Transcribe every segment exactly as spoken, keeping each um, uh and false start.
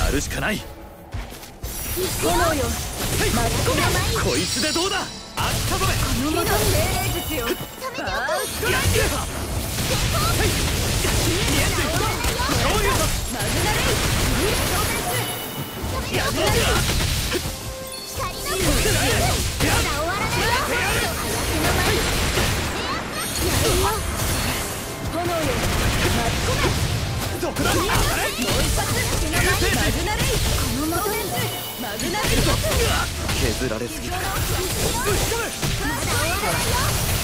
やるしかない。 炎よ、巻き込め。 こいつでどうだ。あったぞめ。 このまま精霊術よ。バーストライク。マグナレイ。やったぞ。光のまだ終わらないよ。炎よ、巻き込め。 どこだ。 もう一発。マグナレイ。この元にマグナレイ。 削られすぎた。 まだ終わらないよ。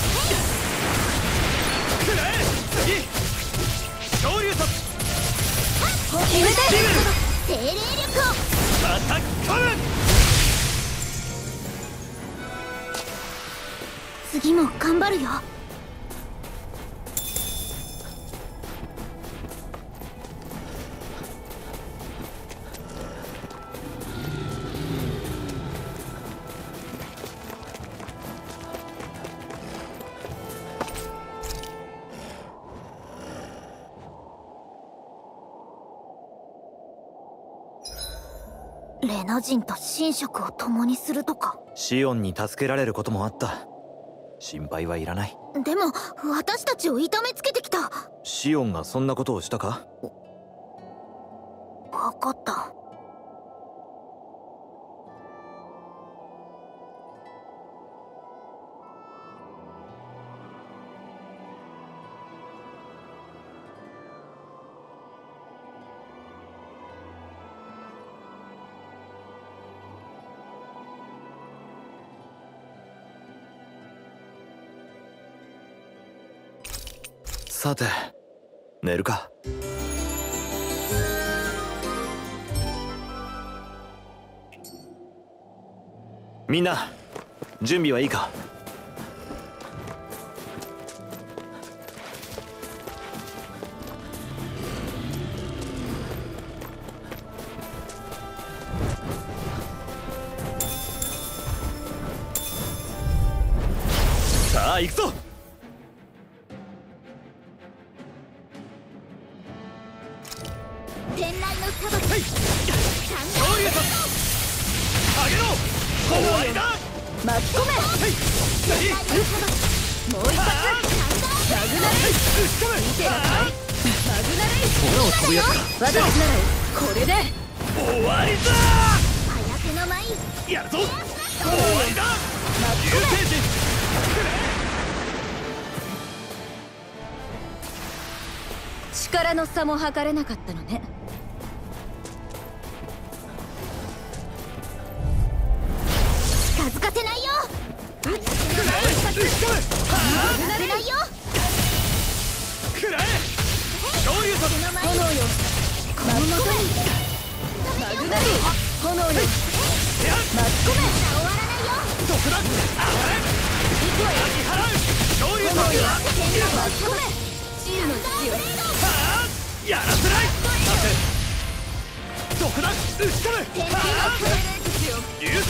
くらえ。次昇竜突。 決めて。精霊力をアタック。 次も頑張るよ。レナ人と寝食を共にするとか。 シオンに助けられることもあった。心配はいらない。 でも私たちを痛めつけてきた。 シオンがそんなことをしたか。 分かった。 さて寝るか。みんな準備はいいか。さあ行くぞ。 天雷の裁き。 はい。昇竜突。上げろ。終わりだ。 巻き込め。 はい天雷の裁き。もう一発。マグナレイ。見てなさい。マグナレイ。 空を飛ぶやつか。 私ならこれで終わりだ。 早手の舞。 やるぞ。終わりだ。流星人。 力の差も測れなかったのね。近づかせないよ。危ないよ。 くらえ。昇竜突。 炎よ、この元にマグナリー。炎よ、巻き込め。終わらないよ。 どこだ。 行くわよ。 昇竜突。 炎よ、巻き込め。治癒の必要。 やらせない。どこだ。打ち込め。 天空の精霊術よ。 流星人。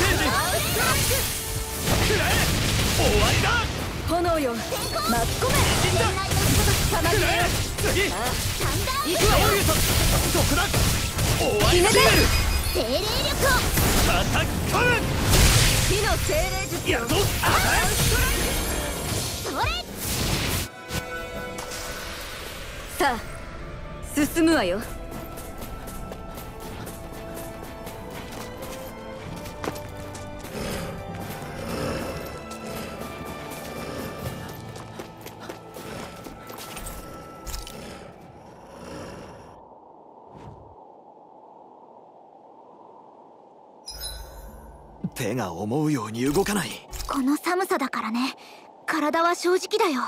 くらえ。終わりだ。 炎よ、巻き込め。天雷の裁き。 くらえ。次行く昇わよ。 竜突。どこだ。終わりだ。 精霊力をアタック。 火の精霊術よ。 やるぞ。 それ。さあ進むわよ。 手が思うように動かない。 この寒さだからね。体は正直だよ。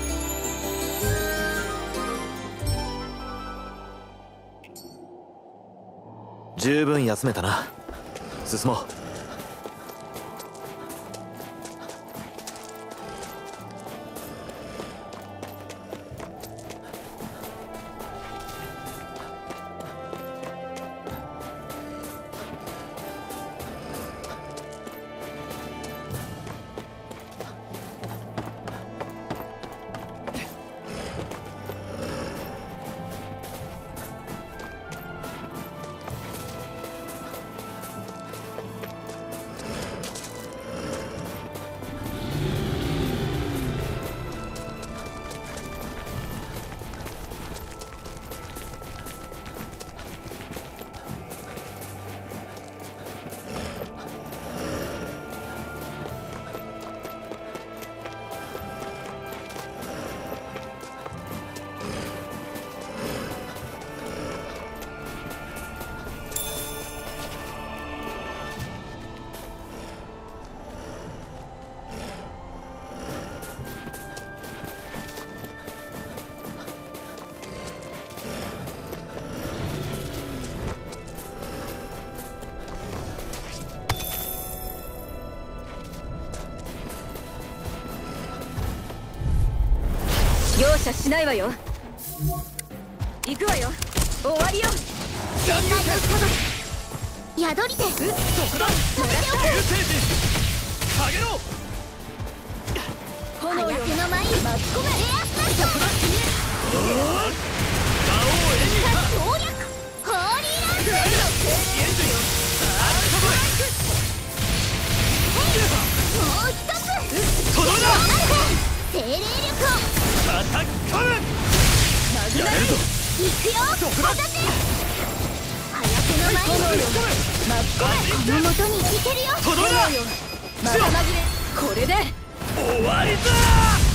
十分休めたな。進もう。 謝しないわよ。行くわよ。終わりよ。 残留点宿り手そこだ流星人下げろ炎よ。 早手の前に巻き込め。 エアスタート魔王エニカ攻略ホーリーランスエンジンアートブレもう一つとどめだ精霊力をアタックコムマグナリやれるぞ行くよそこだ早手の前に炎よ。巻き込め。 この元に行けるよとどめだまた紛れ。これで終わりだ